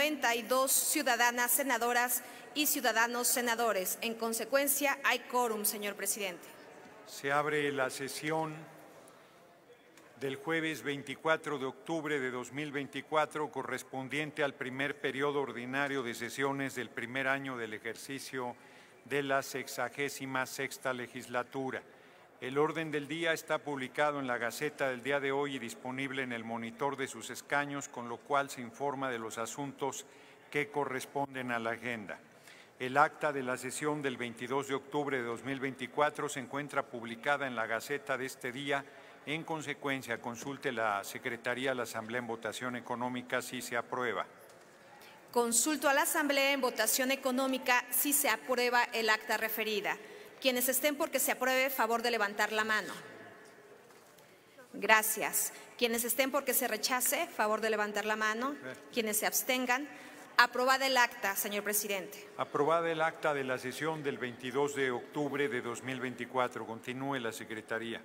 92 ciudadanas senadoras y ciudadanos senadores. En consecuencia, hay quórum, señor presidente. Se abre la sesión del jueves 24 de octubre de 2024, correspondiente al primer periodo ordinario de sesiones del primer año del ejercicio de la 66ª legislatura. El orden del día está publicado en la Gaceta del día de hoy y disponible en el monitor de sus escaños, con lo cual se informa de los asuntos que corresponden a la agenda. El acta de la sesión del 22 de octubre de 2024 se encuentra publicada en la Gaceta de este día. En consecuencia, consulte la Secretaría de la Asamblea en votación económica si se aprueba. Consulto a la Asamblea en votación económica si se aprueba el acta referida. Quienes estén porque se apruebe, favor de levantar la mano. Gracias. Quienes estén porque se rechace, favor de levantar la mano. Quienes se abstengan. Aprobada el acta, señor presidente. Aprobada el acta de la sesión del 22 de octubre de 2024. Continúe la Secretaría.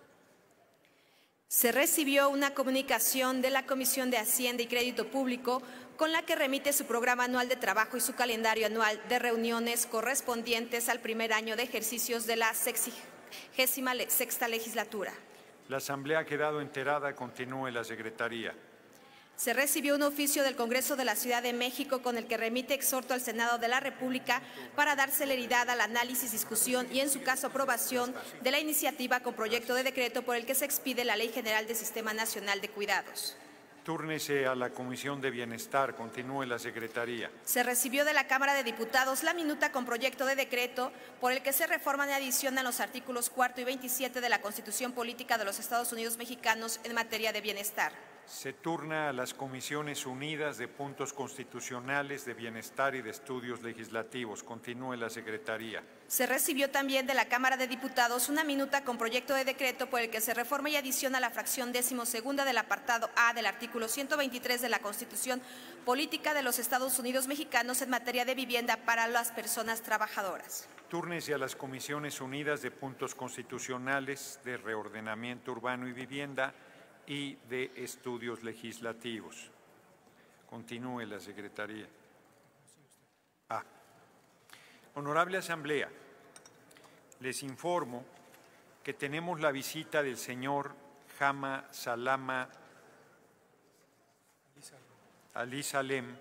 Se recibió una comunicación de la Comisión de Hacienda y Crédito Público con la que remite su programa anual de trabajo y su calendario anual de reuniones correspondientes al primer año de ejercicios de la 66ª legislatura. La Asamblea ha quedado enterada. Continúe la Secretaría. Se recibió un oficio del Congreso de la Ciudad de México con el que remite exhorto al Senado de la República para dar celeridad al análisis, discusión y, en su caso, aprobación de la iniciativa con proyecto de decreto por el que se expide la Ley General del Sistema Nacional de Cuidados. Túrnese a la Comisión de Bienestar. Continúe la Secretaría. Se recibió de la Cámara de Diputados la minuta con proyecto de decreto por el que se reforman y adicionan los artículos 4 y 27 de la Constitución Política de los Estados Unidos Mexicanos en materia de bienestar. Se turna a las Comisiones Unidas de Puntos Constitucionales, de Bienestar y de Estudios Legislativos. Continúe la Secretaría. Se recibió también de la Cámara de Diputados una minuta con proyecto de decreto por el que se reforma y adiciona la fracción 12ª del apartado A del artículo 123 de la Constitución Política de los Estados Unidos Mexicanos en materia de vivienda para las personas trabajadoras. Túrnese a las Comisiones Unidas de Puntos Constitucionales, de Reordenamiento Urbano y Vivienda y de Estudios Legislativos. Continúe la Secretaría. Honorable Asamblea, les informo que tenemos la visita del señor Jama Salama Ali Salem,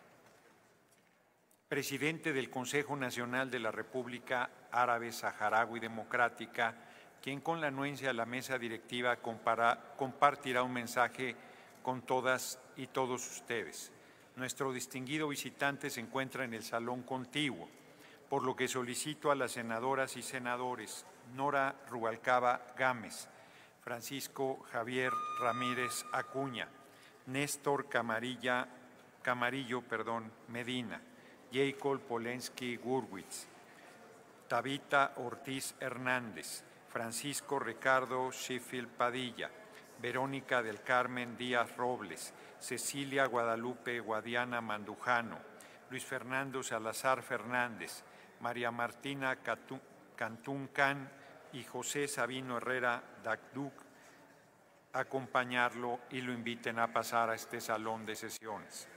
presidente del Consejo Nacional de la República Árabe Saharaui Democrática, quien con la anuencia de la mesa directiva compartirá un mensaje con todas y todos ustedes. Nuestro distinguido visitante se encuentra en el salón contiguo, por lo que solicito a las senadoras y senadores Nora Rubalcaba Gámez, Francisco Javier Ramírez Acuña, Néstor Camarillo Medina, Jacob Polensky Gurwitz, Tabita Ortiz Hernández, Francisco Ricardo Sheffield Padilla, Verónica del Carmen Díaz Robles, Cecilia Guadalupe Guadiana Mandujano, Luis Fernando Salazar Fernández, María Martina Cantún Can y José Sabino Herrera Dacduc acompañarlo y lo inviten a pasar a este salón de sesiones.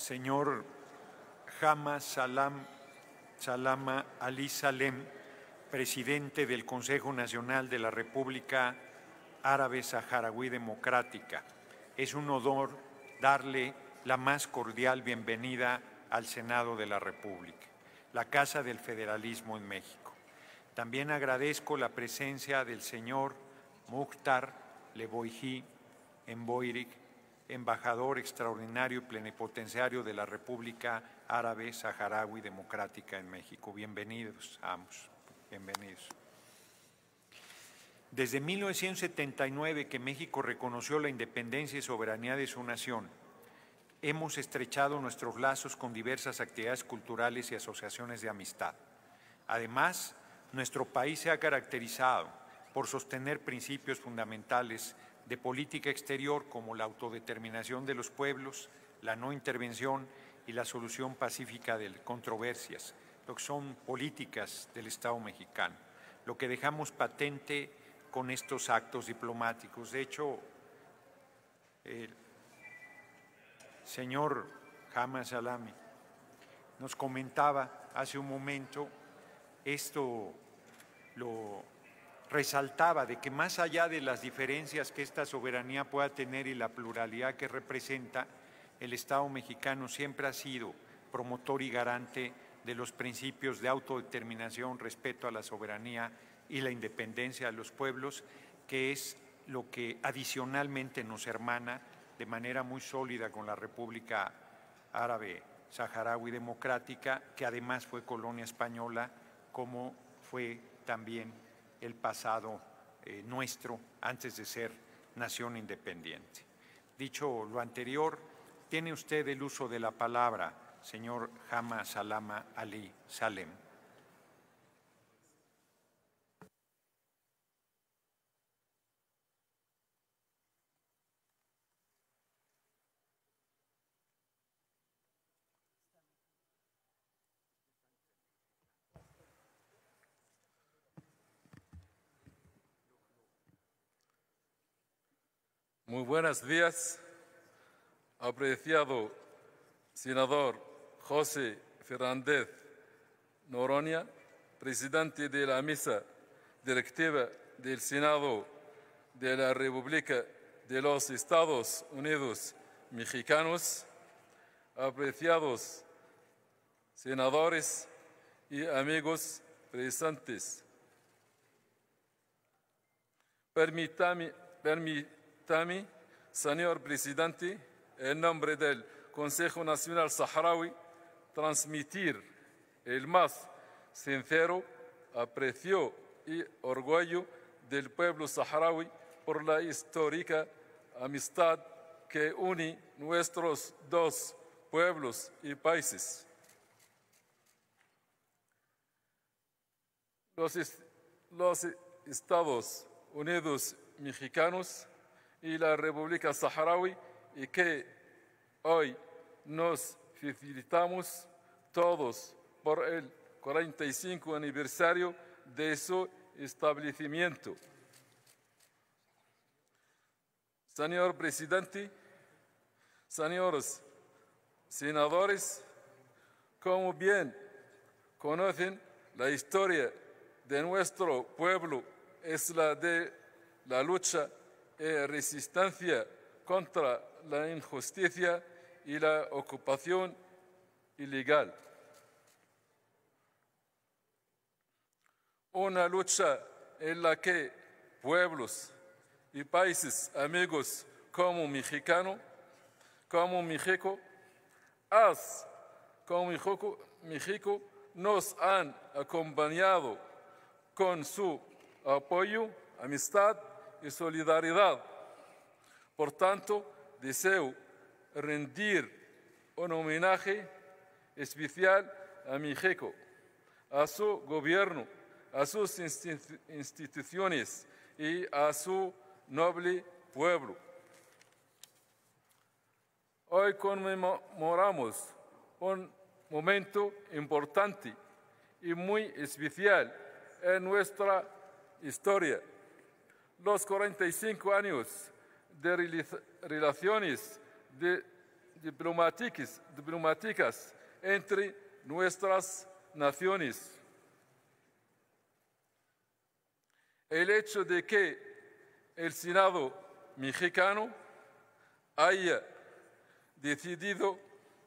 señor Jama Salama Ali Salem, presidente del Consejo Nacional de la República Árabe Saharaui Democrática. Es un honor darle la más cordial bienvenida al Senado de la República, la Casa del Federalismo en México. También agradezco la presencia del señor Mukhtar Leboyhi Emboirik, embajador extraordinario y plenipotenciario de la República Árabe Saharaui Democrática en México. Bienvenidos a ambos. Bienvenidos. Desde 1979 que México reconoció la independencia y soberanía de su nación, hemos estrechado nuestros lazos con diversas actividades culturales y asociaciones de amistad. Además, nuestro país se ha caracterizado por sostener principios fundamentales de política exterior como la autodeterminación de los pueblos, la no intervención y la solución pacífica de controversias, lo que son políticas del Estado mexicano, lo que dejamos patente con estos actos diplomáticos. De hecho, el señor Jama Salami nos comentaba hace un momento, esto lo resaltaba, de que más allá de las diferencias que esta soberanía pueda tener y la pluralidad que representa, el Estado mexicano siempre ha sido promotor y garante de los principios de autodeterminación, respeto a la soberanía y la independencia de los pueblos, que es lo que adicionalmente nos hermana de manera muy sólida con la República Árabe Saharaui Democrática, que además fue colonia española, como fue también el pasado nuestro antes de ser nación independiente. Dicho lo anterior, tiene usted el uso de la palabra, señor Jama Salama Ali Salem. Muy buenos días, apreciado senador José Fernández Noroña, presidente de la mesa directiva del Senado de la República de los Estados Unidos Mexicanos, apreciados senadores y amigos presentes. Permítame, señor presidente, en nombre del Consejo Nacional Saharaui, transmitir el más sincero aprecio y orgullo del pueblo saharaui por la histórica amistad que une nuestros dos pueblos y países. Los Estados Unidos Mexicanos y la República Saharaui, y que hoy nos felicitamos todos por el 45 aniversario de su establecimiento. Señor presidente, señores senadores, como bien conocen, la historia de nuestro pueblo es la de la lucha y resistencia contra la injusticia y la ocupación ilegal. Una lucha en la que pueblos y países amigos como México, México nos han acompañado con su apoyo, amistad y solidaridad. Por tanto, deseo rendir un homenaje especial a México, a su gobierno, a sus instituciones y a su noble pueblo. Hoy conmemoramos un momento importante y muy especial en nuestra historia. Los 45 años de relaciones diplomáticas entre nuestras naciones. El hecho de que el Senado mexicano haya decidido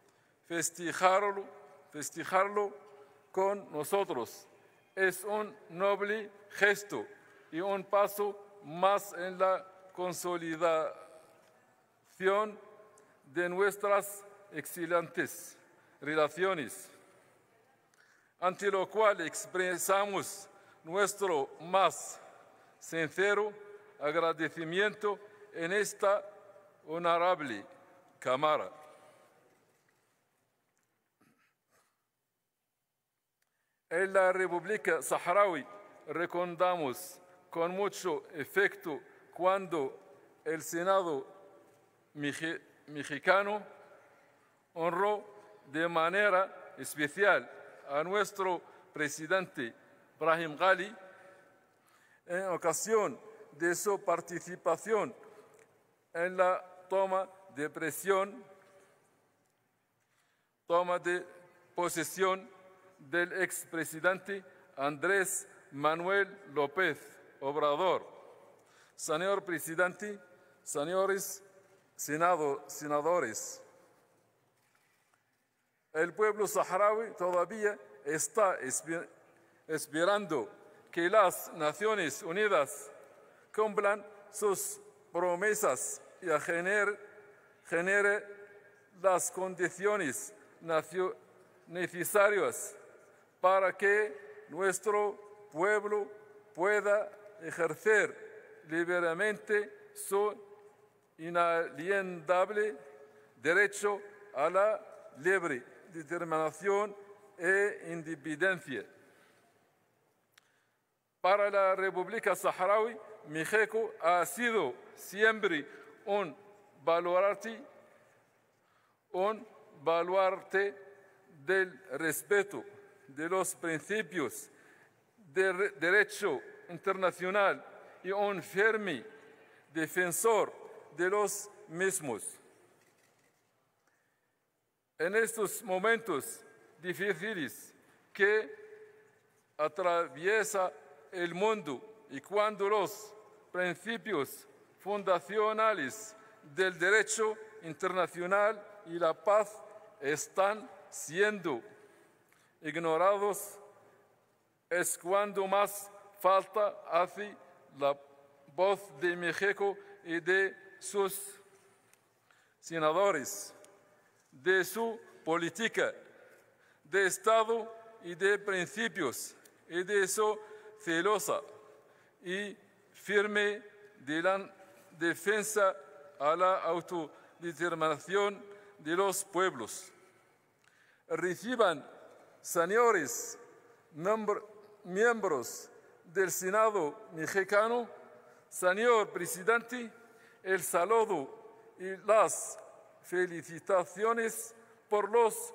festejarlo con nosotros es un noble gesto y un paso más en la consolidación de nuestras excelentes relaciones, ante lo cual expresamos nuestro más sincero agradecimiento en esta honorable Cámara. En la República Saharaui recordamos con mucho efecto cuando el Senado mexicano honró de manera especial a nuestro presidente Brahim Ghali en ocasión de su participación en la toma de posesión del expresidente Andrés Manuel López Obrador. Señor presidente, señores senadores, el pueblo saharaui todavía está esperando que las Naciones Unidas cumplan sus promesas y genere las condiciones necesarias para que nuestro pueblo pueda ejercer libremente su inalienable derecho a la libre determinación e independencia. Para la República Saharaui, México ha sido siempre un baluarte del respeto de los principios del derecho internacional y un firme defensor de los mismos. En estos momentos difíciles que atraviesa el mundo y cuando los principios fundacionales del derecho internacional y la paz están siendo ignorados, es cuando más falta hace la voz de México y de sus senadores, de su política de Estado y de principios y de su celosa y firme defensa a la autodeterminación de los pueblos. Reciban, señores miembros del Senado mexicano, señor presidente, el saludo y las felicitaciones por los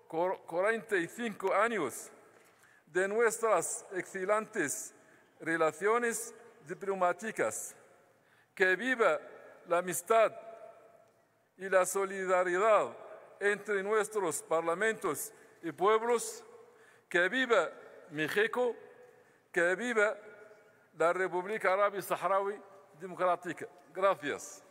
45 años de nuestras excelentes relaciones diplomáticas. Que viva la amistad y la solidaridad entre nuestros parlamentos y pueblos. Que viva México, que viva la República Árabe Saharaui Democrática. Gracias.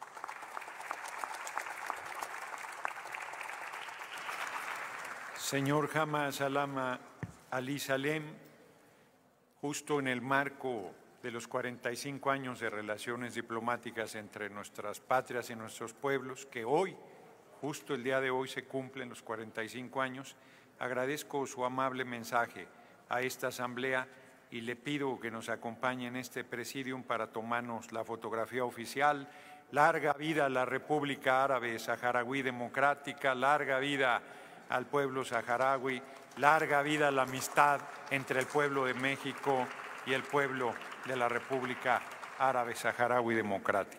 Señor Hama Salama Ali Salem, justo en el marco de los 45 años de relaciones diplomáticas entre nuestras patrias y nuestros pueblos, que hoy, justo el día de hoy, se cumplen los 45 años, agradezco su amable mensaje a esta asamblea y le pido que nos acompañe en este presidium para tomarnos la fotografía oficial. Larga vida a la República Árabe Saharaui Democrática, larga vida al pueblo saharaui, larga vida a la amistad entre el pueblo de México y el pueblo de la República Árabe Saharaui Democrática.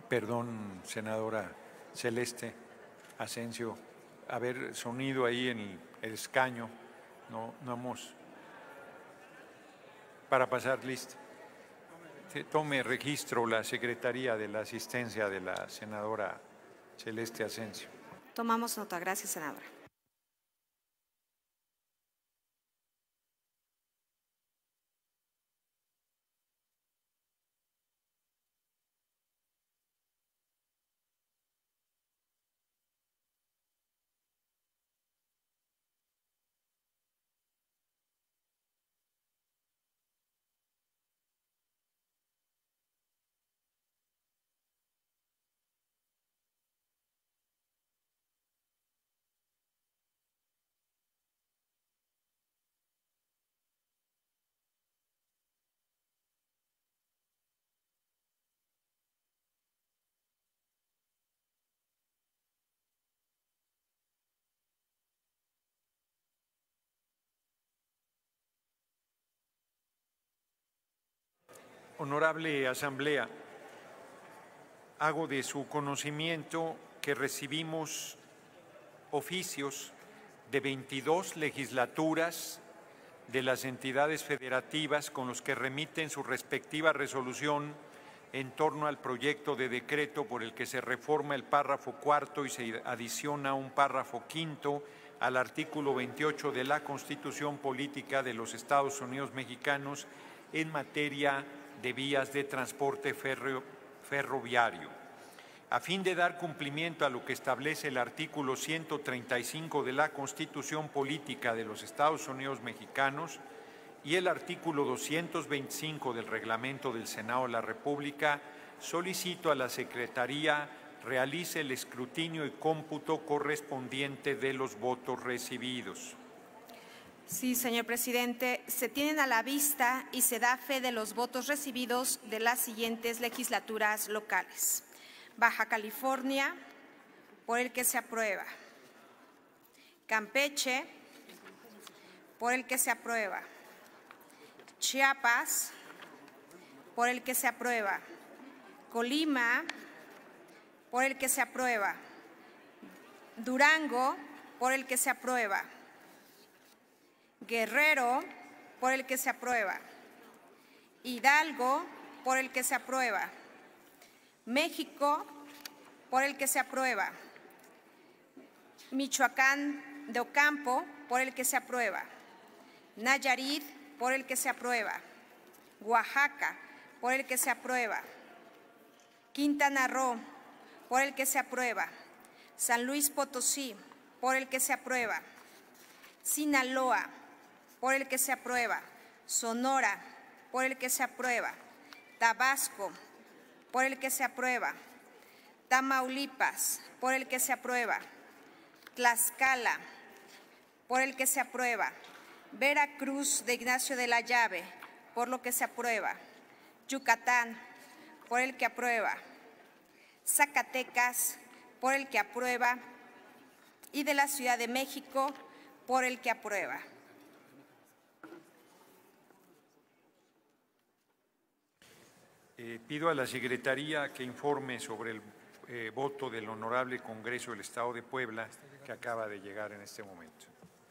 Perdón, senadora Celeste Asensio, haber sonido ahí en el escaño, no hemos… Para pasar lista. Tome registro la Secretaría de la Asistencia de la senadora Celeste Asensio. Tomamos nota. Gracias, senadora. Honorable Asamblea, hago de su conocimiento que recibimos oficios de 22 legislaturas de las entidades federativas con los que remiten su respectiva resolución en torno al proyecto de decreto por el que se reforma el párrafo cuarto y se adiciona un párrafo quinto al artículo 28 de la Constitución Política de los Estados Unidos Mexicanos en materia de vías de transporte ferroviario. A fin de dar cumplimiento a lo que establece el artículo 135 de la Constitución Política de los Estados Unidos Mexicanos y el artículo 225 del Reglamento del Senado de la República, solicito a la Secretaría realice el escrutinio y cómputo correspondiente de los votos recibidos. Sí, señor presidente. Se tienen a la vista y se da fe de los votos recibidos de las siguientes legislaturas locales. Baja California, por el que se aprueba. Campeche, por el que se aprueba. Chiapas, por el que se aprueba. Colima, por el que se aprueba. Durango, por el que se aprueba. Guerrero, por el que se aprueba. Hidalgo, por el que se aprueba. México, por el que se aprueba. Michoacán de Ocampo, por el que se aprueba. Nayarit, por el que se aprueba. Oaxaca, por el que se aprueba. Quintana Roo, por el que se aprueba. San Luis Potosí, por el que se aprueba. Sinaloa, por el que se aprueba. Sonora, por el que se aprueba. Tabasco, por el que se aprueba. Tamaulipas, por el que se aprueba. Tlaxcala, por el que se aprueba. Veracruz de Ignacio de la Llave, por lo que se aprueba. Yucatán, por el que aprueba. Zacatecas, por el que aprueba. Y de la Ciudad de México, por el que aprueba. Pido a la Secretaría que informe sobre el voto del Honorable Congreso del Estado de Puebla, que acaba de llegar en este momento.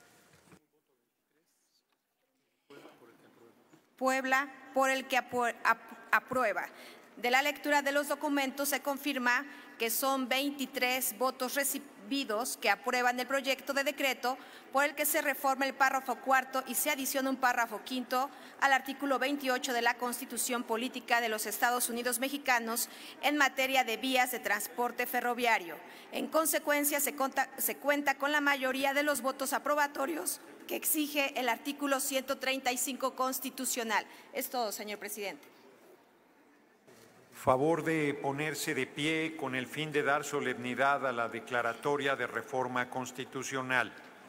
Puebla, por el que aprueba. De la lectura de los documentos se confirma que son 23 votos recibidos que aprueban el proyecto de decreto por el que se reforma el párrafo cuarto y se adiciona un párrafo quinto al artículo 28 de la Constitución Política de los Estados Unidos Mexicanos en materia de vías de transporte ferroviario. En consecuencia, se cuenta con la mayoría de los votos aprobatorios que exige el artículo 135 constitucional. Es todo, señor presidente. Favor de ponerse de pie con el fin de dar solemnidad a la declaratoria de reforma constitucional.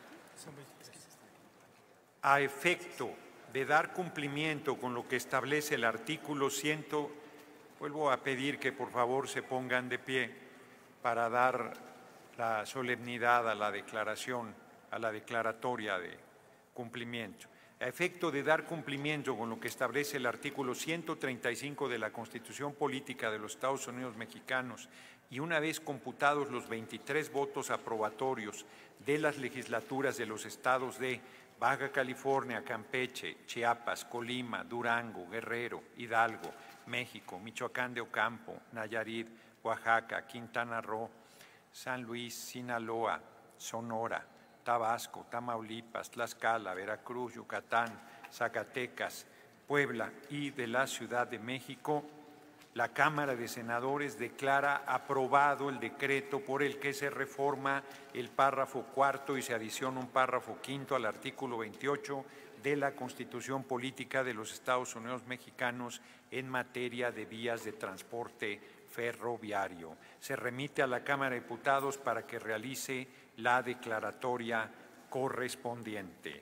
A efecto de dar cumplimiento con lo que establece el artículo 100, vuelvo a pedir que por favor se pongan de pie para dar la solemnidad a la declaración, a la declaratoria de cumplimiento. A efecto de dar cumplimiento con lo que establece el artículo 135 de la Constitución Política de los Estados Unidos Mexicanos y una vez computados los 23 votos aprobatorios de las legislaturas de los estados de Baja California, Campeche, Chiapas, Colima, Durango, Guerrero, Hidalgo, México, Michoacán de Ocampo, Nayarit, Oaxaca, Quintana Roo, San Luis, Sinaloa, Sonora, Tabasco, Tamaulipas, Tlaxcala, Veracruz, Yucatán, Zacatecas, Puebla y de la Ciudad de México, la Cámara de Senadores declara aprobado el decreto por el que se reforma el párrafo cuarto y se adiciona un párrafo quinto al artículo 28 de la Constitución Política de los Estados Unidos Mexicanos en materia de vías de transporte ferroviario. Se remite a la Cámara de Diputados para que realice la declaratoria correspondiente.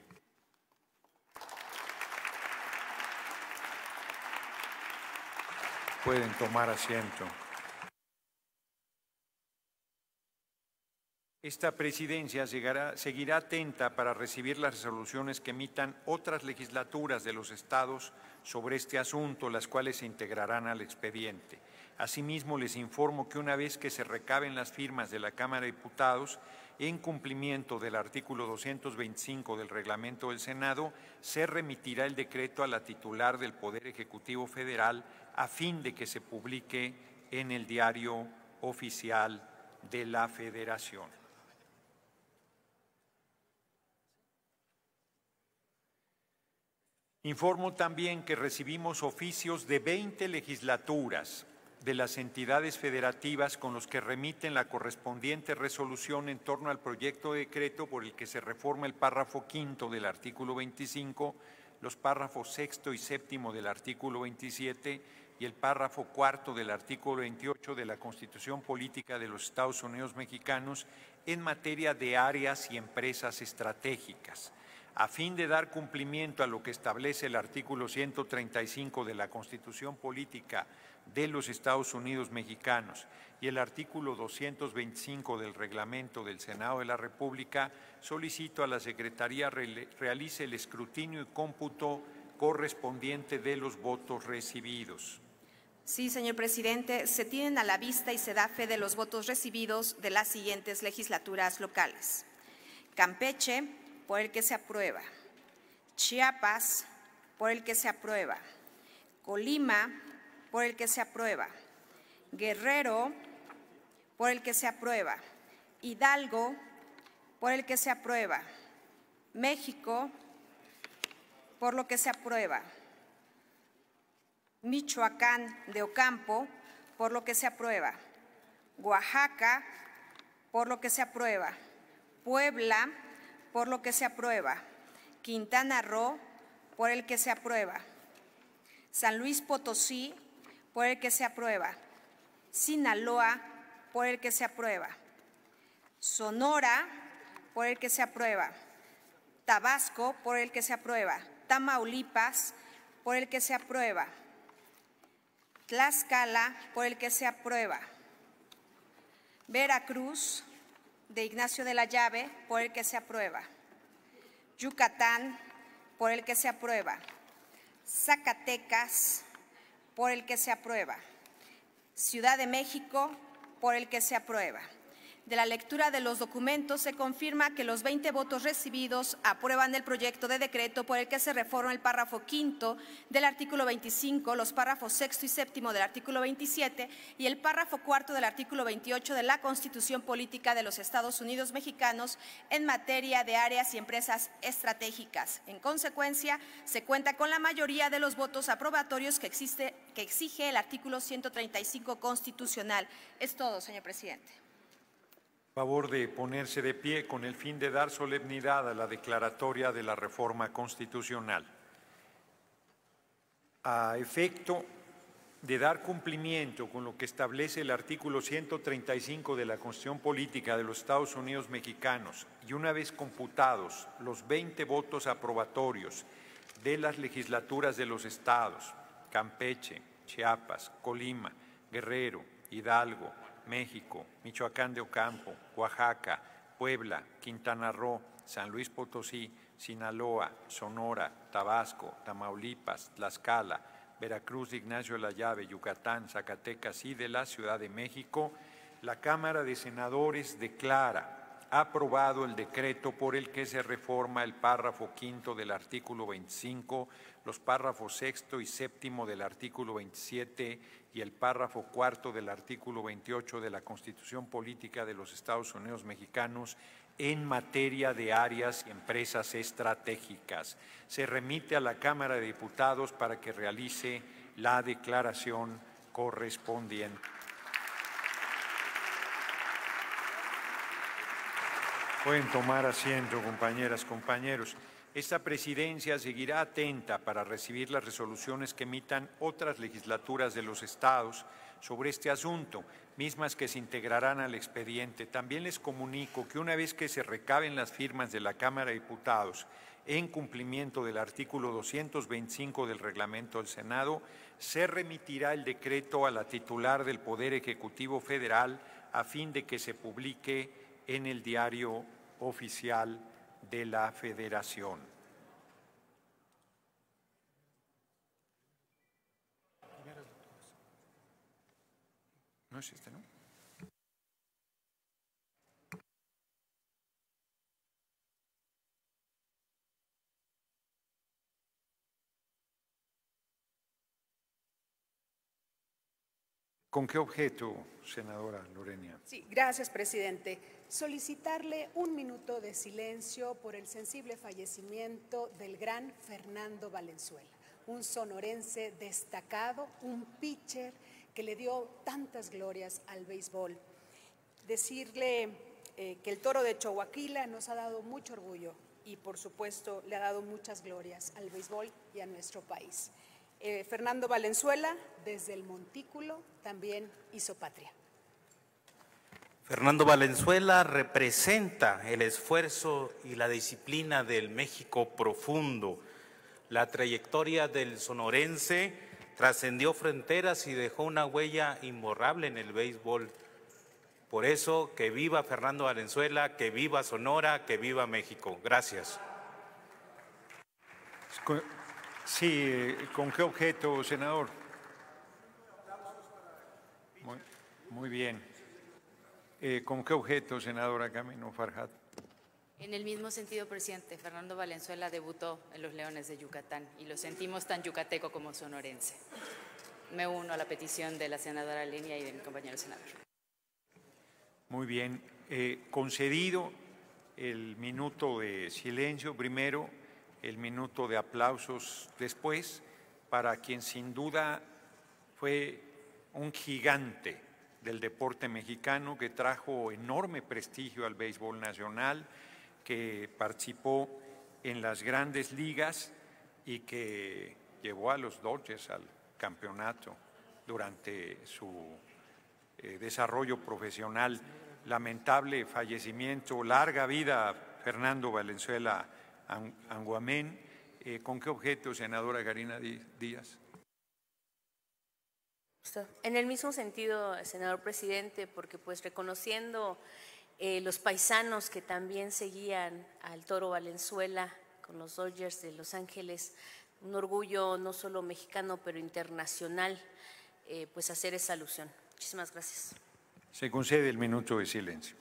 Pueden tomar asiento. Esta presidencia seguirá atenta para recibir las resoluciones que emitan otras legislaturas de los estados sobre este asunto, las cuales se integrarán al expediente. Asimismo, les informo que una vez que se recaben las firmas de la Cámara de Diputados, en cumplimiento del artículo 225 del Reglamento del Senado, se remitirá el decreto a la titular del Poder Ejecutivo Federal a fin de que se publique en el Diario Oficial de la Federación. Informo también que recibimos oficios de 20 legislaturas de las entidades federativas con los que remiten la correspondiente resolución en torno al proyecto de decreto por el que se reforma el párrafo quinto del artículo 25, los párrafos sexto y séptimo del artículo 27 y el párrafo cuarto del artículo 28 de la Constitución Política de los Estados Unidos Mexicanos en materia de áreas y empresas estratégicas. A fin de dar cumplimiento a lo que establece el artículo 135 de la Constitución Política de los Estados Unidos Mexicanos y el artículo 225 del Reglamento del Senado de la República, solicito a la Secretaría realice el escrutinio y cómputo correspondiente de los votos recibidos. Sí, señor presidente, se tienen a la vista y se da fe de los votos recibidos de las siguientes legislaturas locales. Campeche, por el que se aprueba. Chiapas, por el que se aprueba. Colima, por el que se aprueba. Guerrero, por el que se aprueba. Hidalgo, por el que se aprueba. México, por lo que se aprueba. Michoacán de Ocampo, por lo que se aprueba. Oaxaca, por lo que se aprueba. Puebla, por lo que se aprueba. Quintana Roo, por el que se aprueba. San Luis Potosí, por el que se aprueba. Sinaloa, por el que se aprueba. Sonora, por el que se aprueba. Tabasco, por el que se aprueba. Tamaulipas, por el que se aprueba. Tlaxcala, por el que se aprueba. Veracruz, de Ignacio de la Llave, por el que se aprueba. Yucatán, por el que se aprueba. Zacatecas, por el que se aprueba. Ciudad de México, por el que se aprueba. De la lectura de los documentos se confirma que los 20 votos recibidos aprueban el proyecto de decreto por el que se reforma el párrafo quinto del artículo 25, los párrafos sexto y séptimo del artículo 27 y el párrafo cuarto del artículo 28 de la Constitución Política de los Estados Unidos Mexicanos en materia de áreas y empresas estratégicas. En consecuencia, se cuenta con la mayoría de los votos aprobatorios que exige el artículo 135 constitucional. Es todo, señor presidente. Favor de ponerse de pie con el fin de dar solemnidad a la declaratoria de la reforma constitucional. A efecto de dar cumplimiento con lo que establece el artículo 135 de la Constitución Política de los Estados Unidos Mexicanos y una vez computados los 20 votos aprobatorios de las legislaturas de los estados Campeche, Chiapas, Colima, Guerrero, Hidalgo, México, Michoacán de Ocampo, Oaxaca, Puebla, Quintana Roo, San Luis Potosí, Sinaloa, Sonora, Tabasco, Tamaulipas, Tlaxcala, Veracruz, Ignacio de la Llave, Yucatán, Zacatecas y de la Ciudad de México, la Cámara de Senadores declara aprobado el decreto por el que se reforma el párrafo quinto del artículo 25, los párrafos sexto y séptimo del artículo 27 y el párrafo cuarto del artículo 28 de la Constitución Política de los Estados Unidos Mexicanos en materia de áreas y empresas estratégicas. Se remite a la Cámara de Diputados para que realice la declaración correspondiente. Pueden tomar asiento, compañeras, compañeros. Esta presidencia seguirá atenta para recibir las resoluciones que emitan otras legislaturas de los estados sobre este asunto, mismas que se integrarán al expediente. También les comunico que una vez que se recaben las firmas de la Cámara de Diputados en cumplimiento del artículo 225 del reglamento del Senado, se remitirá el decreto a la titular del Poder Ejecutivo Federal a fin de que se publique en el Diario Oficial de la Federación. No es este, ¿no? ¿Con qué objeto, senadora Lorena? Sí, gracias, presidente. Solicitarle un minuto de silencio por el sensible fallecimiento del gran Fernando Valenzuela, un sonorense destacado, un pitcher que le dio tantas glorias al béisbol. Decirle que el Toro de Choaquila nos ha dado mucho orgullo y, por supuesto, le ha dado muchas glorias al béisbol y a nuestro país. Fernando Valenzuela, desde el Montículo, también hizo patria. Fernando Valenzuela representa el esfuerzo y la disciplina del México profundo. La trayectoria del sonorense trascendió fronteras y dejó una huella imborrable en el béisbol. Por eso, que viva Fernando Valenzuela, que viva Sonora, que viva México. Gracias. Sí, ¿con qué objeto, senador? Muy bien. ¿Con qué objeto, senadora Camino Farjat? En el mismo sentido, presidente, Fernando Valenzuela debutó en los Leones de Yucatán y lo sentimos tan yucateco como sonorense. Me uno a la petición de la senadora Lenia y de mi compañero senador. Muy bien. Concedido el minuto de silencio primero, el minuto de aplausos después, para quien sin duda fue un gigante del deporte mexicano que trajo enorme prestigio al béisbol nacional, que participó en las grandes ligas y que llevó a los Dodgers al campeonato durante su desarrollo profesional. Lamentable fallecimiento, larga vida Fernando Valenzuela Anguamén. ¿Con qué objeto, senadora Karina Díaz? En el mismo sentido, senador presidente, porque pues reconociendo los paisanos que también seguían al Toro Valenzuela con los Dodgers de Los Ángeles, un orgullo no solo mexicano pero internacional, pues hacer esa alusión. Muchísimas gracias. Se concede el minuto de silencio.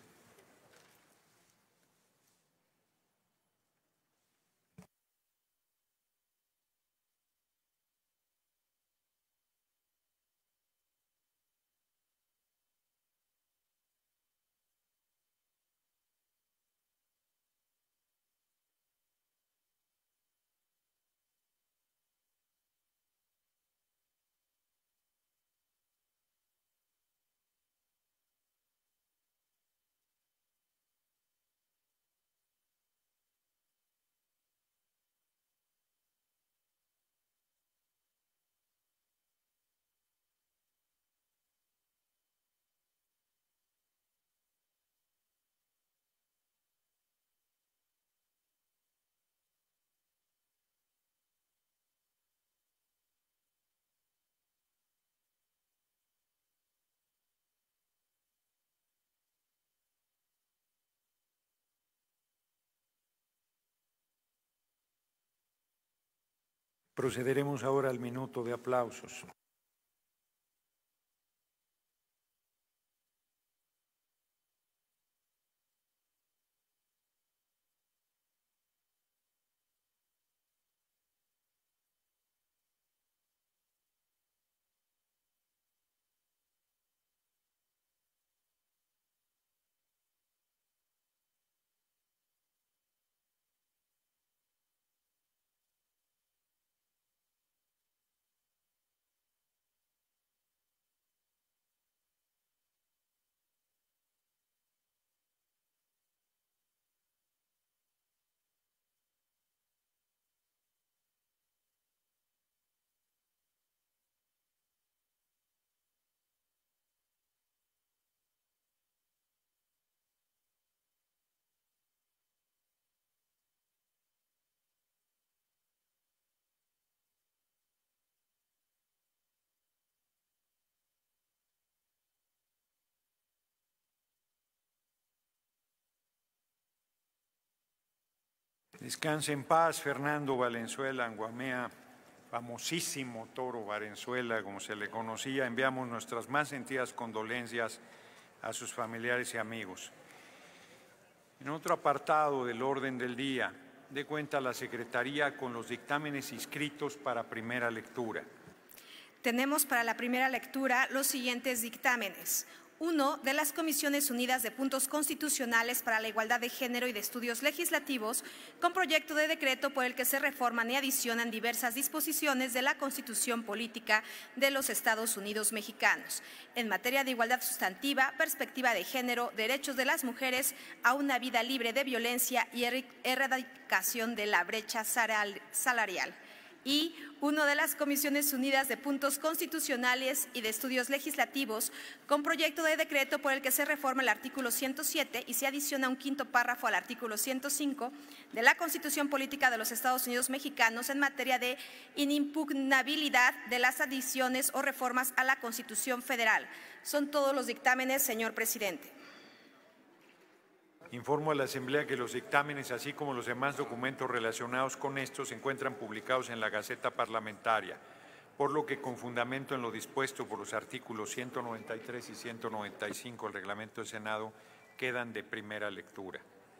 Procederemos ahora al minuto de aplausos. Descanse en paz, Fernando Valenzuela Anguamea, famosísimo Toro Valenzuela, como se le conocía. Enviamos nuestras más sentidas condolencias a sus familiares y amigos. En otro apartado del orden del día, dé cuenta la Secretaría con los dictámenes inscritos para primera lectura. Tenemos para la primera lectura los siguientes dictámenes. 1. De las Comisiones Unidas de Puntos Constitucionales para la Igualdad de Género y de Estudios Legislativos, con proyecto de decreto por el que se reforman y adicionan diversas disposiciones de la Constitución Política de los Estados Unidos Mexicanos, en materia de igualdad sustantiva, perspectiva de género, derechos de las mujeres a una vida libre de violencia y erradicación de la brecha salarial. Y 1. De las Comisiones Unidas de Puntos Constitucionales y de Estudios Legislativos, con proyecto de decreto por el que se reforma el artículo 107 y se adiciona un quinto párrafo al artículo 105 de la Constitución Política de los Estados Unidos Mexicanos en materia de inimpugnabilidad de las adiciones o reformas a la Constitución Federal. Son todos los dictámenes, señor presidente. Informo a la Asamblea que los dictámenes, así como los demás documentos relacionados con estos, se encuentran publicados en la Gaceta Parlamentaria, por lo que con fundamento en lo dispuesto por los artículos 193 y 195 del Reglamento del Senado, quedan de primera lectura.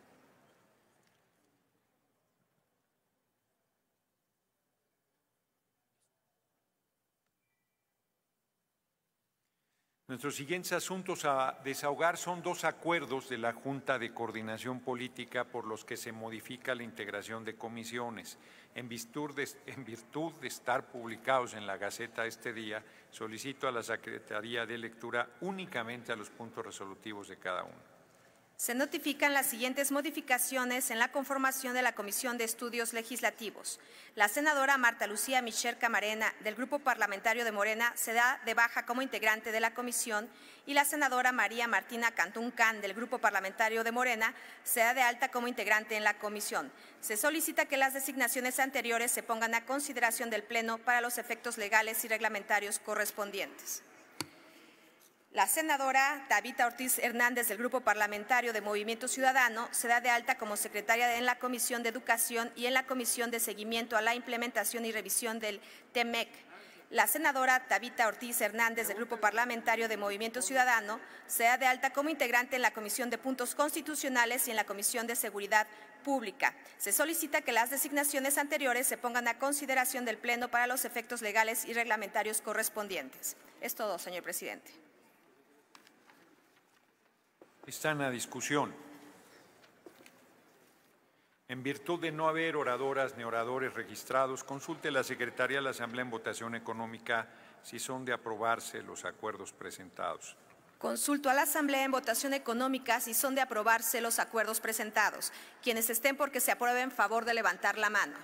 Nuestros siguientes asuntos a desahogar son 2 acuerdos de la Junta de Coordinación Política por los que se modifica la integración de comisiones. En virtud de estar publicados en la Gaceta este día, solicito a la Secretaría de Lectura únicamente a los puntos resolutivos de cada uno. Se notifican las siguientes modificaciones en la conformación de la Comisión de Estudios Legislativos. La senadora Marta Lucía Michel Camarena, del Grupo Parlamentario de Morena, se da de baja como integrante de la comisión y la senadora María Martina Cantún Can, del Grupo Parlamentario de Morena, se da de alta como integrante en la comisión. Se solicita que las designaciones anteriores se pongan a consideración del Pleno para los efectos legales y reglamentarios correspondientes. La senadora Tabita Ortiz Hernández, del Grupo Parlamentario de Movimiento Ciudadano, se da de alta como secretaria en la Comisión de Educación y en la Comisión de Seguimiento a la Implementación y Revisión del TEMEC. La senadora Tabita Ortiz Hernández, del Grupo Parlamentario de Movimiento Ciudadano, se da de alta como integrante en la Comisión de Puntos Constitucionales y en la Comisión de Seguridad Pública. Se solicita que las designaciones anteriores se pongan a consideración del Pleno para los efectos legales y reglamentarios correspondientes. Es todo, señor presidente. Están a discusión. En virtud de no haber oradoras ni oradores registrados, consulte la Secretaría de la Asamblea en votación económica si son de aprobarse los acuerdos presentados. Consulto a la Asamblea en votación económica si son de aprobarse los acuerdos presentados. Quienes estén porque se aprueben, favor de levantar la mano.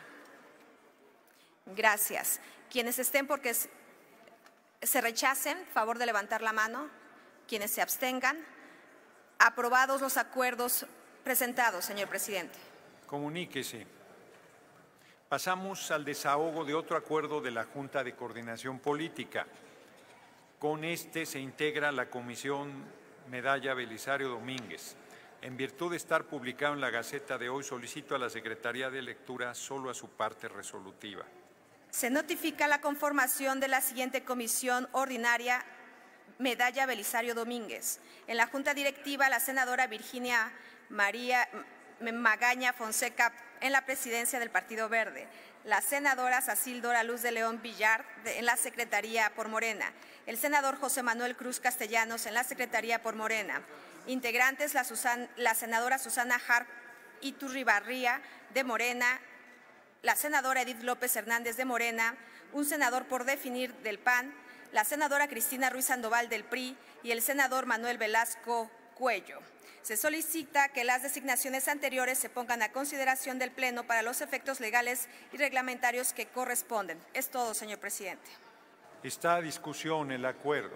Gracias. Quienes estén porque se rechacen, favor de levantar la mano. Quienes se abstengan. Aprobados los acuerdos presentados, señor presidente. Comuníquese. Pasamos al desahogo de otro acuerdo de la Junta de Coordinación Política. Con este se integra la Comisión Medalla Belisario Domínguez. En virtud de estar publicado en la Gaceta de hoy, solicito a la Secretaría de Lectura solo a su parte resolutiva. Se notifica la conformación de la siguiente comisión ordinaria: Medalla Belisario Domínguez. En la Junta Directiva, la senadora Virginia María Magaña Fonseca en la presidencia del Partido Verde, la senadora Sacildora Luz de León Villar en la Secretaría por Morena, el senador José Manuel Cruz Castellanos en la Secretaría por Morena. Integrantes: la senadora Susana Harp Iturribarría de Morena, la senadora Edith López Hernández de Morena, un senador por definir del PAN, la senadora Cristina Ruiz Sandoval del PRI y el senador Manuel Velasco Cuello. Se solicita que las designaciones anteriores se pongan a consideración del Pleno para los efectos legales y reglamentarios que corresponden. Es todo, señor presidente. Está a discusión el acuerdo.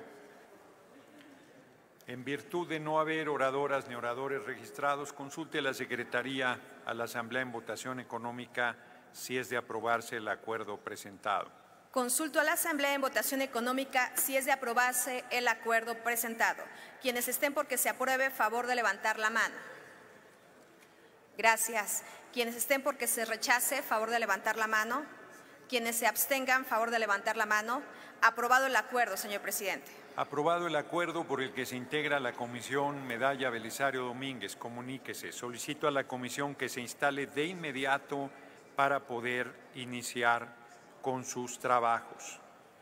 En virtud de no haber oradoras ni oradores registrados, consulte a la Secretaría a la Asamblea en votación económica si es de aprobarse el acuerdo presentado. Consulto a la Asamblea en votación económica si es de aprobarse el acuerdo presentado. Quienes estén porque se apruebe, favor de levantar la mano. Gracias. Quienes estén porque se rechace, favor de levantar la mano. Quienes se abstengan, favor de levantar la mano. Aprobado el acuerdo, señor presidente. Aprobado el acuerdo por el que se integra la Comisión Medalla Belisario Domínguez. Comuníquese. Solicito a la comisión que se instale de inmediato para poder iniciar con sus trabajos.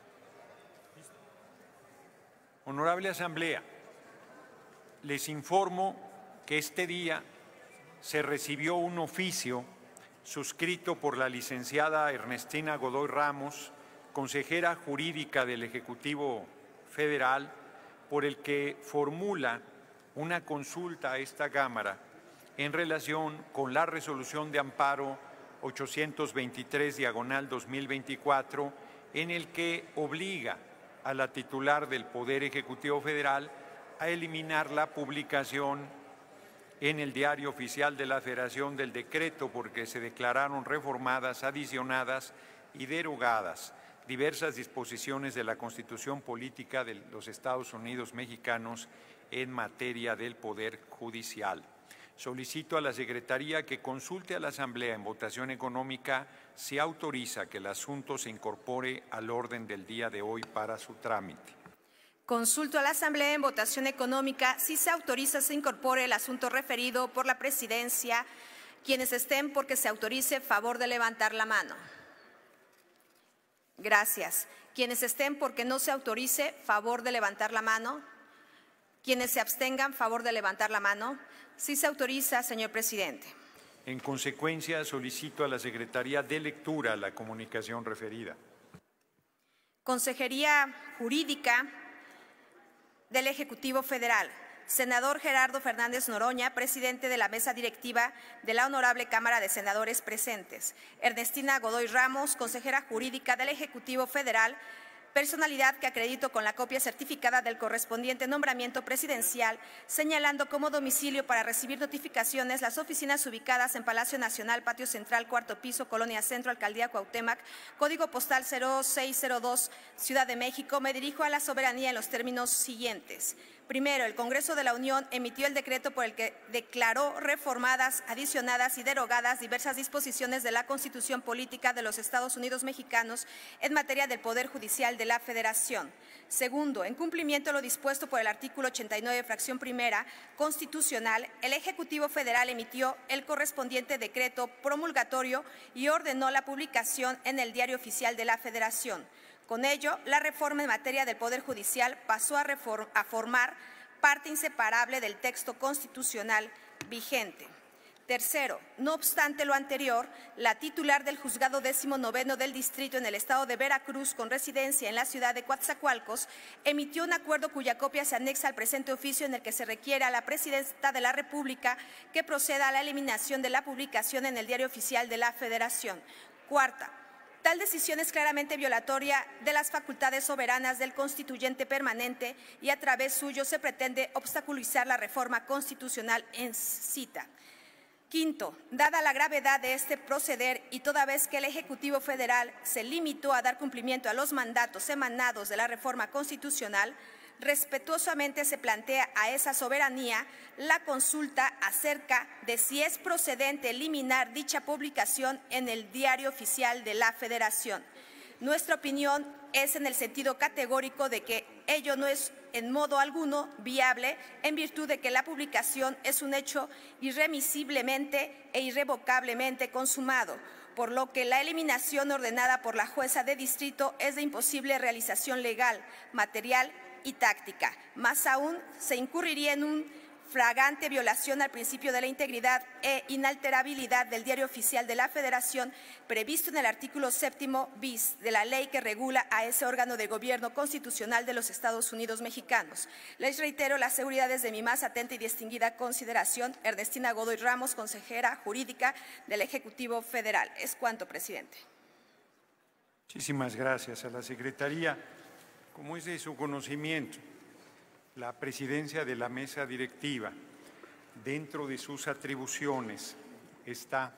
Honorable Asamblea, les informo que este día se recibió un oficio suscrito por la licenciada Ernestina Godoy Ramos, consejera jurídica del Ejecutivo Federal, por el que formula una consulta a esta Cámara en relación con la resolución de amparo 823/2024, en el que obliga a la titular del Poder Ejecutivo Federal a eliminar la publicación en el Diario Oficial de la Federación del decreto porque se declararon reformadas, adicionadas y derogadas diversas disposiciones de la Constitución Política de los Estados Unidos Mexicanos en materia del Poder Judicial. Solicito a la Secretaría que consulte a la Asamblea en votación económica si autoriza que el asunto se incorpore al orden del día de hoy para su trámite. Consulto a la Asamblea en votación económica si se autoriza se incorpore el asunto referido por la Presidencia. Quienes estén porque se autorice, favor de levantar la mano. Gracias. Quienes estén porque no se autorice, favor de levantar la mano. Quienes se abstengan, favor de levantar la mano. Sí se autoriza, señor presidente. En consecuencia, solicito a la Secretaría de lectura la comunicación referida. Consejería Jurídica del Ejecutivo Federal. Senador Gerardo Fernández Noroña, presidente de la mesa directiva de la Honorable Cámara de Senadores presentes. Ernestina Godoy Ramos, consejera jurídica del Ejecutivo Federal, personalidad que acredito con la copia certificada del correspondiente nombramiento presidencial, señalando como domicilio para recibir notificaciones las oficinas ubicadas en Palacio Nacional, Patio Central, cuarto piso, Colonia Centro, Alcaldía Cuauhtémoc, código postal 0602, Ciudad de México. Me dirijo a la soberanía en los términos siguientes. Primero, el Congreso de la Unión emitió el decreto por el que declaró reformadas, adicionadas y derogadas diversas disposiciones de la Constitución Política de los Estados Unidos Mexicanos en materia del Poder Judicial de la Federación. Segundo, en cumplimiento de lo dispuesto por el artículo 89, fracción primera, constitucional, el Ejecutivo Federal emitió el correspondiente decreto promulgatorio y ordenó la publicación en el Diario Oficial de la Federación. Con ello, la reforma en materia del Poder Judicial pasó a formar parte inseparable del texto constitucional vigente. Tercero, no obstante lo anterior, la titular del Juzgado 19º del Distrito en el Estado de Veracruz, con residencia en la ciudad de Coatzacoalcos, emitió un acuerdo cuya copia se anexa al presente oficio, en el que se requiere a la Presidenta de la República que proceda a la eliminación de la publicación en el Diario Oficial de la Federación. Cuarta, tal decisión es claramente violatoria de las facultades soberanas del constituyente permanente y a través suyo se pretende obstaculizar la reforma constitucional en cita. Quinto, dada la gravedad de este proceder y toda vez que el Ejecutivo Federal se limitó a dar cumplimiento a los mandatos emanados de la reforma constitucional, respetuosamente se plantea a esa soberanía la consulta acerca de si es procedente eliminar dicha publicación en el Diario Oficial de la Federación. Nuestra opinión es en el sentido categórico de que ello no es en modo alguno viable en virtud de que la publicación es un hecho irremisiblemente e irrevocablemente consumado, por lo que la eliminación ordenada por la jueza de distrito es de imposible realización legal, material y táctica. Más aún, se incurriría en un flagrante violación al principio de la integridad e inalterabilidad del Diario Oficial de la Federación, previsto en el artículo 7º bis de la ley que regula a ese órgano de gobierno constitucional de los Estados Unidos mexicanos. Les reitero las seguridades de mi más atenta y distinguida consideración, Ernestina Godoy Ramos, consejera jurídica del Ejecutivo Federal. Es cuanto, presidente. Muchísimas gracias a la Secretaría. Como es de su conocimiento, la presidencia de la mesa directiva, dentro de sus atribuciones, está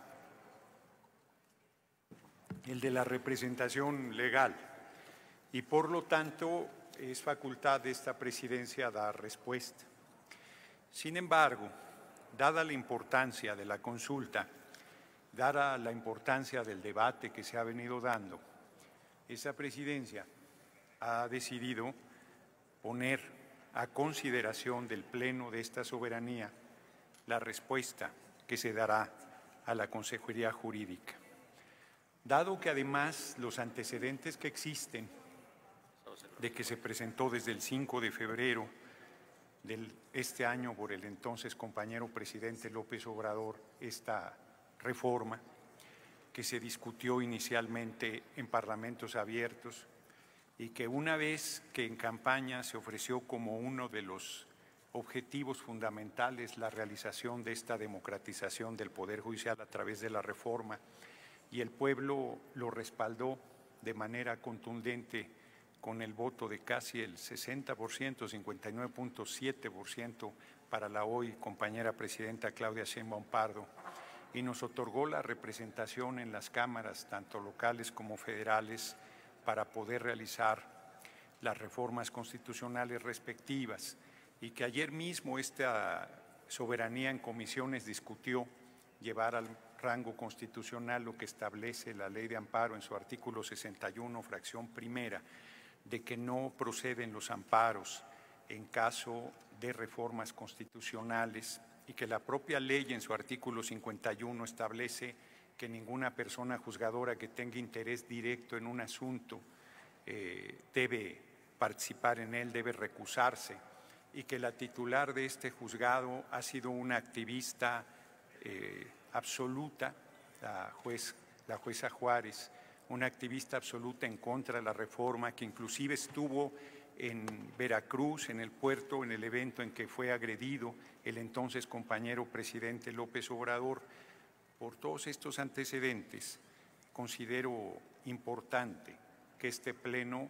el de la representación legal y, por lo tanto, es facultad de esta presidencia dar respuesta. Sin embargo, dada la importancia de la consulta, dada la importancia del debate que se ha venido dando, esta presidencia ha decidido poner a consideración del Pleno de esta soberanía la respuesta que se dará a la Consejería Jurídica. Dado que además los antecedentes que existen de que se presentó desde el 5 de febrero de este año por el entonces compañero presidente López Obrador esta reforma, que se discutió inicialmente en parlamentos abiertos, y que una vez que en campaña se ofreció como uno de los objetivos fundamentales la realización de esta democratización del Poder Judicial a través de la reforma, y el pueblo lo respaldó de manera contundente con el voto de casi el 60%, 59.7% para la hoy compañera presidenta Claudia Sheinbaum Pardo, y nos otorgó la representación en las cámaras, tanto locales como federales, para poder realizar las reformas constitucionales respectivas, y que ayer mismo esta soberanía en comisiones discutió llevar al rango constitucional lo que establece la Ley de Amparo en su artículo 61, fracción primera, de que no proceden los amparos en caso de reformas constitucionales, y que la propia ley en su artículo 51 establece que ninguna persona juzgadora que tenga interés directo en un asunto debe participar en él, debe recusarse, y que la titular de este juzgado ha sido una activista absoluta, la jueza Juárez, una activista absoluta en contra de la reforma, que inclusive estuvo en Veracruz, en el puerto, en el evento en que fue agredido el entonces compañero presidente López Obrador. Por todos estos antecedentes, considero importante que este Pleno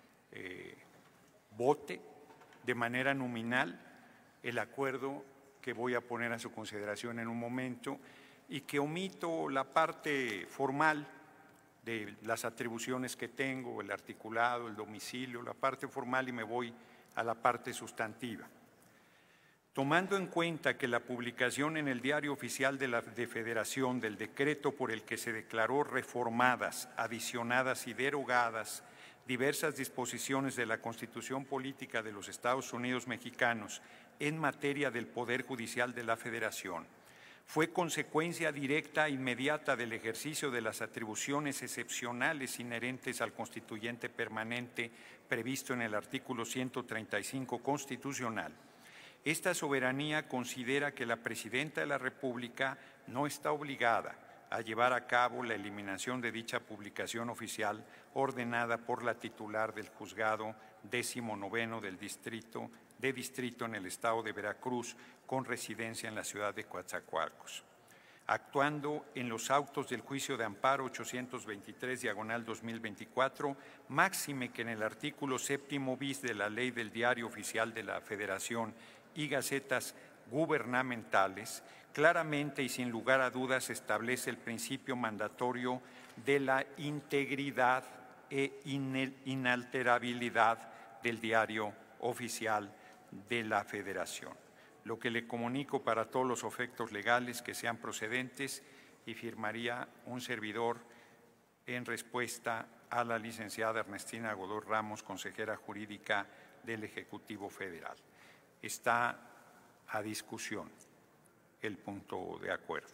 vote de manera nominal el acuerdo que voy a poner a su consideración en un momento, y que omito la parte formal de las atribuciones que tengo, el articulado, el domicilio, la parte formal, y me voy a la parte sustantiva. Tomando en cuenta que la publicación en el Diario Oficial de la Federación del decreto por el que se declaró reformadas, adicionadas y derogadas diversas disposiciones de la Constitución Política de los Estados Unidos Mexicanos en materia del Poder Judicial de la Federación, fue consecuencia directa e inmediata del ejercicio de las atribuciones excepcionales inherentes al constituyente permanente previsto en el artículo 135 constitucional. Esta soberanía considera que la Presidenta de la República no está obligada a llevar a cabo la eliminación de dicha publicación oficial ordenada por la titular del Juzgado 19º del Distrito en el Estado de Veracruz, con residencia en la ciudad de Coatzacoalcos, actuando en los autos del juicio de amparo 823/2024, máxime que en el artículo 7º bis de la Ley del Diario Oficial de la Federación y gacetas gubernamentales, claramente y sin lugar a dudas establece el principio mandatorio de la integridad e inalterabilidad del Diario Oficial de la Federación, lo que le comunico para todos los efectos legales que sean procedentes, y firmaría un servidor en respuesta a la licenciada Ernestina Godoy Ramos, consejera jurídica del Ejecutivo Federal. Está a discusión el punto de acuerdo.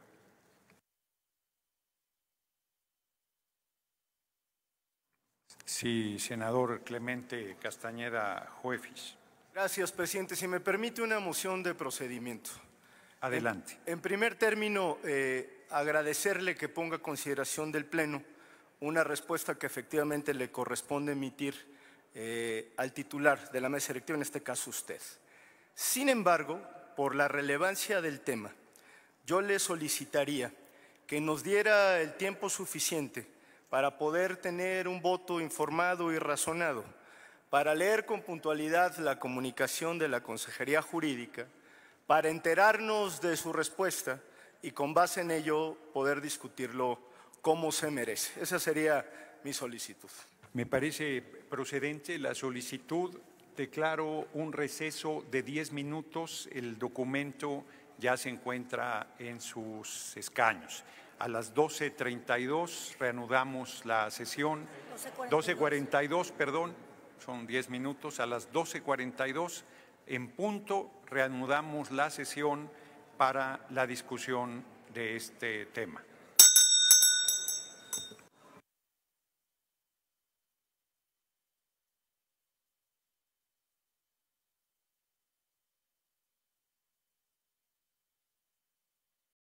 Sí, senador Clemente Castañeda Juefis. Gracias, presidente. Si me permite una moción de procedimiento. Adelante. En primer término, agradecerle que ponga a consideración del Pleno una respuesta que efectivamente le corresponde emitir al titular de la mesa directiva, en este caso usted. Sin embargo, por la relevancia del tema, yo le solicitaría que nos diera el tiempo suficiente para poder tener un voto informado y razonado, para leer con puntualidad la comunicación de la Consejería Jurídica, para enterarnos de su respuesta y con base en ello poder discutirlo como se merece. Esa sería mi solicitud. Me parece procedente la solicitud. Declaro un receso de 10 minutos. El documento ya se encuentra en sus escaños. A las 12:32 reanudamos la sesión. 12:42, perdón, son 10 minutos. A las 12:42 en punto reanudamos la sesión para la discusión de este tema.